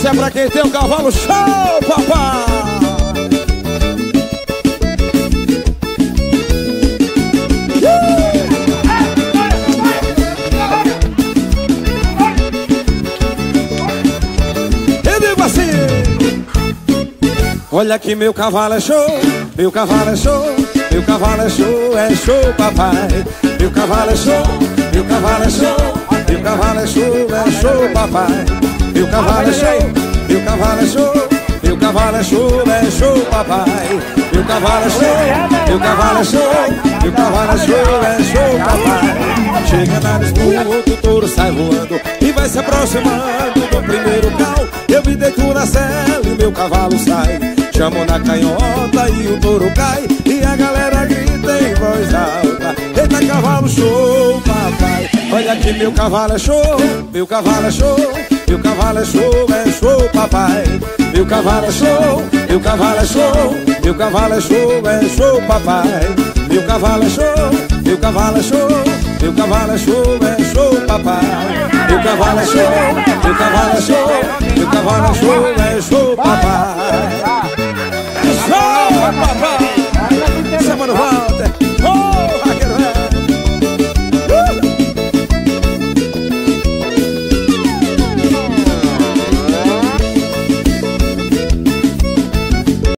Essa é pra quem tem o cavalo show, papai. Eu digo assim: olha que meu cavalo é show, meu cavalo é show, meu cavalo é show, papai. Meu cavalo é show, meu cavalo é show, meu cavalo é show, papai. Meu cavalo é show, meu cavalo é show, meu cavalo é show, papai. Meu cavalo é show, meu cavalo é show, meu cavalo é show, papai. Chega na disputa, o outro touro sai voando e vai se aproximando do primeiro cal. Eu me deito na cela e meu cavalo sai. Chamo na canhota e o touro cai e a galera grita em voz alta: eita, cavalo show, papai. Olha que meu cavalo é show, meu cavalo é show, meu cavalo é show, papai. Meu cavalo é show, meu cavalo é show, meu cavalo é show, papai. Meu cavalo é show, meu cavalo é show, meu cavalo é show, papai. Meu cavalo é show, meu cavalo é show, meu cavalo é show, papai.